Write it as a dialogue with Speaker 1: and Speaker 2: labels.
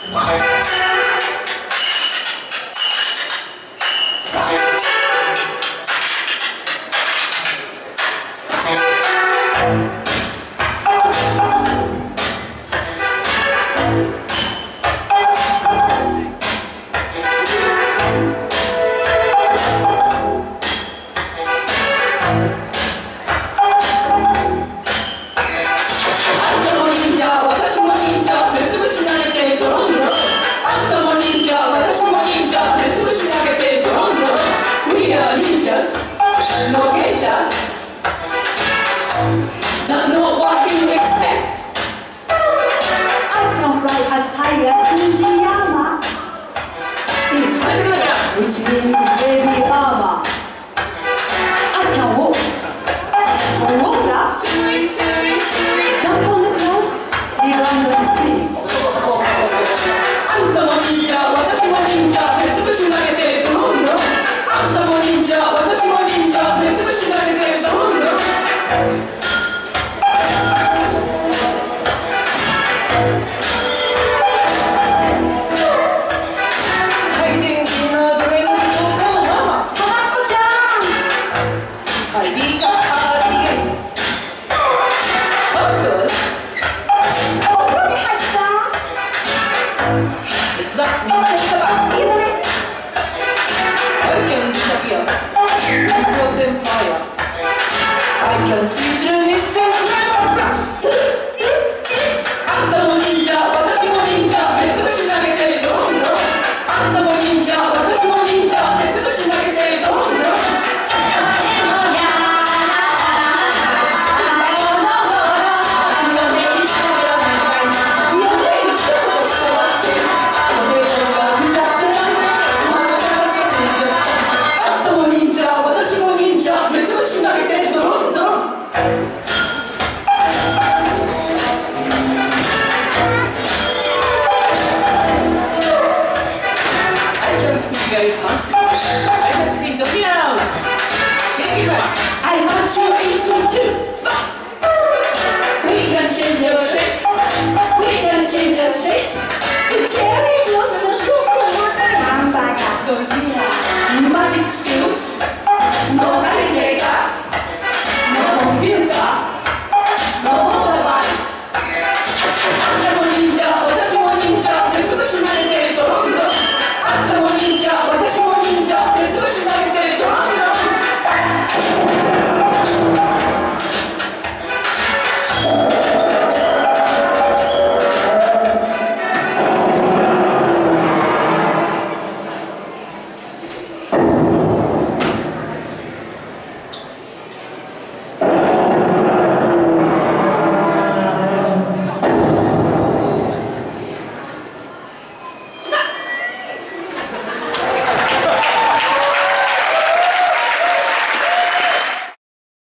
Speaker 1: No geishas. That's not what you expect.
Speaker 2: I can fly as high as Fujiyama, which means heavy armor. I can walk on water,
Speaker 1: Sui, sui, sui.
Speaker 2: jump on the cloud, live under the sea.
Speaker 1: あんたも忍者、私も忍者、目つぶし投げてドロンドロン。あんたも忍者、私も忍者、目つぶし投げてドロンドロン。